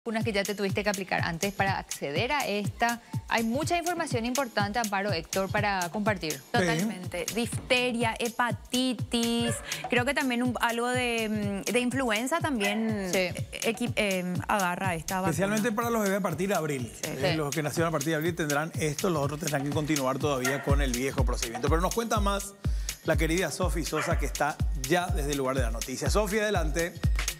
Unas que ya te tuviste que aplicar antes para acceder a esta. Hay mucha información importante, Amparo, Héctor, para compartir. Totalmente. Sí. Difteria, hepatitis, creo que también algo de influenza también agarra esta vacuna. Especialmente para los bebés a partir de abril. Sí. Los que nacieron a partir de abril tendrán esto, los otros tendrán que continuar todavía con el viejo procedimiento. Pero nos cuenta más la querida Sofi Sosa, que está ya desde el lugar de la noticia. Sofi, adelante.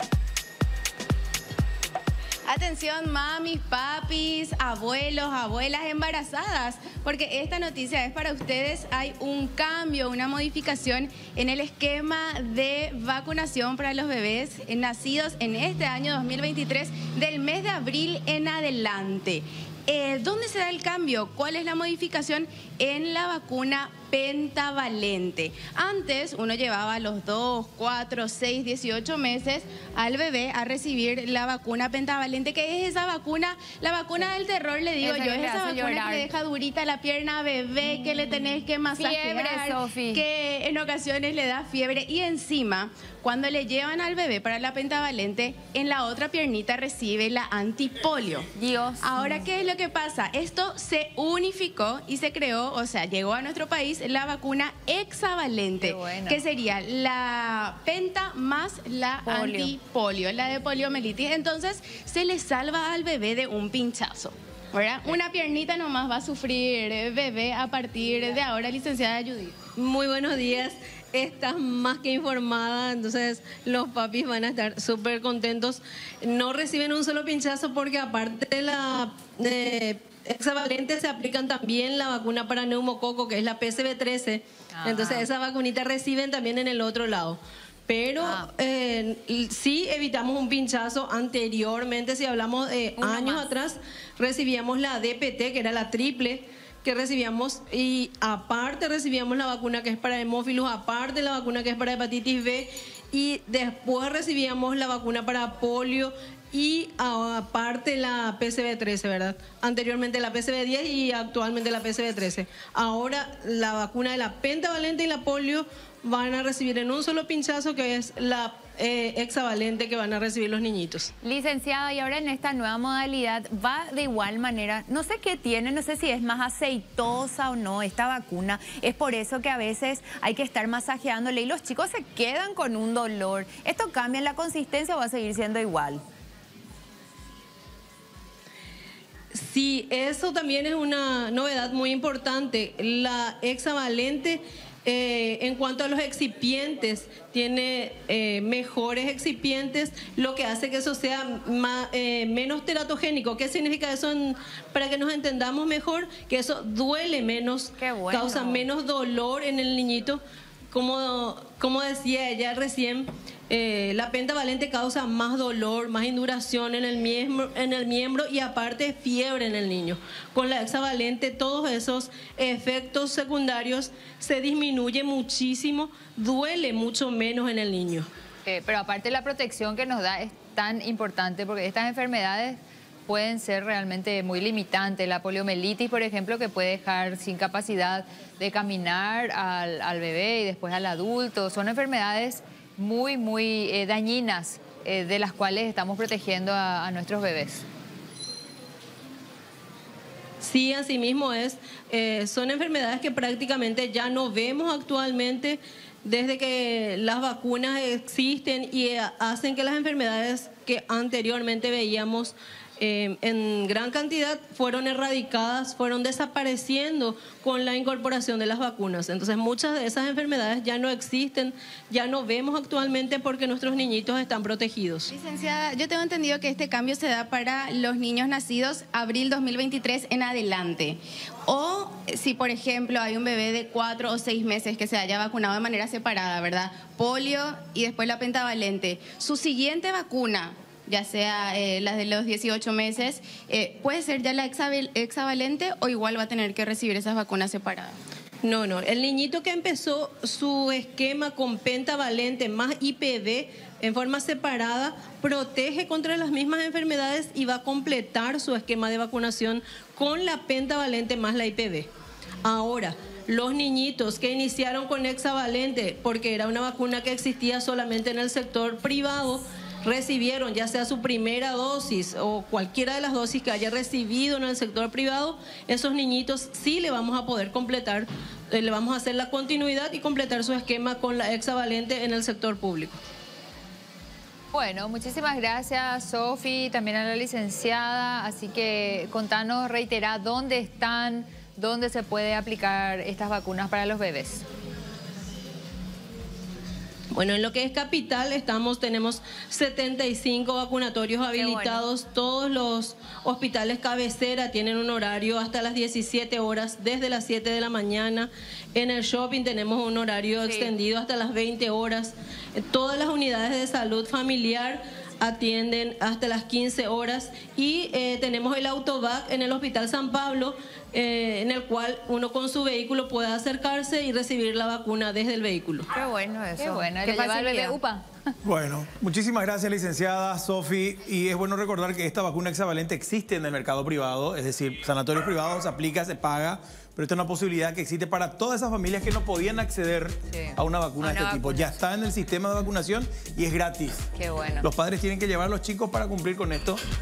Atención, mamis, papis, abuelos, abuelas embarazadas, porque esta noticia es para ustedes. Hay un cambio, una modificación en el esquema de vacunación para los bebés nacidos en este año 2023, del mes de abril en adelante. ¿Dónde se da el cambio? ¿Cuál es la modificación en la vacuna pentavalente? Antes uno llevaba a los 2, 4, 6, 18 meses al bebé a recibir la vacuna pentavalente, que es esa vacuna, la vacuna del terror, le digo yo, es esa vacuna que le deja durita la pierna a bebé, que le tenés que masajear, que en ocasiones le da fiebre, y encima cuando le llevan al bebé para la pentavalente, en la otra piernita recibe la antipolio. Dios. Ahora, ¿qué es lo que pasa? Esto se unificó y se creó, o sea, llegó a nuestro país la vacuna hexavalente, que sería la penta más la antipolio, la de poliomielitis. Entonces, se le salva al bebé de un pinchazo, ¿verdad? Una piernita nomás va a sufrir bebé a partir de ahora, licenciada Judith. Muy buenos días. Estás más que informada, entonces los papis van a estar súper contentos. No reciben un solo pinchazo porque aparte de la hexavalente se aplican también la vacuna para neumococo, que es la PCV13. Entonces esa vacunita reciben también en el otro lado. Pero sí evitamos un pinchazo anteriormente. Si hablamos de años atrás, recibíamos la DPT, que era la triple, que recibíamos, y aparte recibíamos la vacuna que es para hemófilos, aparte la vacuna que es para hepatitis B, y después recibíamos la vacuna para polio y aparte la PCV13, ¿verdad? Anteriormente la PCV10 y actualmente la PCV13. Ahora la vacuna de la pentavalente y la polio van a recibir en un solo pinchazo, que es la hexavalente, que van a recibir los niñitos. Licenciada, y ahora en esta nueva modalidad va de igual manera, no sé qué tiene, no sé si es más aceitosa o no esta vacuna, es por eso que a veces hay que estar masajeándole y los chicos se quedan con un dolor. ¿Esto cambia la consistencia o va a seguir siendo igual? Sí, eso también es una novedad muy importante. La hexavalente, en cuanto a los excipientes, tiene mejores excipientes, lo que hace que eso sea menos teratogénico. ¿Qué significa eso? Para que nos entendamos mejor, que eso duele menos, causa menos dolor en el niñito. Como decía ella recién, la pentavalente causa más dolor, más induración en el miembro y aparte fiebre en el niño. Con la hexavalente todos esos efectos secundarios se disminuyen muchísimo, duele mucho menos en el niño. Pero aparte la protección que nos da es tan importante, porque estas enfermedades pueden ser realmente muy limitantes. La poliomielitis, por ejemplo, que puede dejar sin capacidad de caminar al bebé y después al adulto. Son enfermedades muy dañinas, de las cuales estamos protegiendo a nuestros bebés. Sí, así mismo es. Son enfermedades que prácticamente ya no vemos actualmente, desde que las vacunas existen y hacen que las enfermedades que anteriormente veíamos en gran cantidad fueron erradicadas, fueron desapareciendo con la incorporación de las vacunas. Entonces muchas de esas enfermedades ya no existen, ya no vemos actualmente porque nuestros niñitos están protegidos. Licenciada, yo tengo entendido que este cambio se da para los niños nacidos abril 2023 en adelante. O si, por ejemplo, hay un bebé de 4 o 6 meses que se haya vacunado de manera separada, ¿verdad? Polio y después la pentavalente. Su siguiente vacuna, ya sea las de los 18 meses, ¿puede ser ya la hexavalente o igual va a tener que recibir esas vacunas separadas? No, el niñito que empezó su esquema con pentavalente más IPV en forma separada protege contra las mismas enfermedades y va a completar su esquema de vacunación con la pentavalente más la IPV. Ahora, los niñitos que iniciaron con hexavalente, porque era una vacuna que existía solamente en el sector privado, recibieron ya sea su primera dosis o cualquiera de las dosis que haya recibido en el sector privado, esos niñitos sí le vamos a poder completar, le vamos a hacer la continuidad y completar su esquema con la hexavalente en el sector público. Bueno, muchísimas gracias, Sofi, también a la licenciada. Así que contanos, reitera, ¿dónde están, dónde se puede aplicar estas vacunas para los bebés? Bueno, en lo que es Capital tenemos 75 vacunatorios habilitados. Bueno. Todos los hospitales cabecera tienen un horario hasta las 17 horas, desde las 7 de la mañana. En el shopping tenemos un horario extendido hasta las 20 horas. Todas las unidades de salud familiar atienden hasta las 15 horas y tenemos el autovac en el Hospital San Pablo, en el cual uno con su vehículo puede acercarse y recibir la vacuna desde el vehículo. Qué bueno eso. Qué bueno, Qué le lleva el bebé facilidad. UPA. Bueno, muchísimas gracias, licenciada Sofi. Y es bueno recordar que esta vacuna hexavalente existe en el mercado privado, es decir, sanatorios privados se aplica, se paga, pero esta es una posibilidad que existe para todas esas familias que no podían acceder a una vacuna de este tipo. Ya está en el sistema de vacunación y es gratis. Qué bueno. Los padres tienen que llevar a los chicos para cumplir con esto.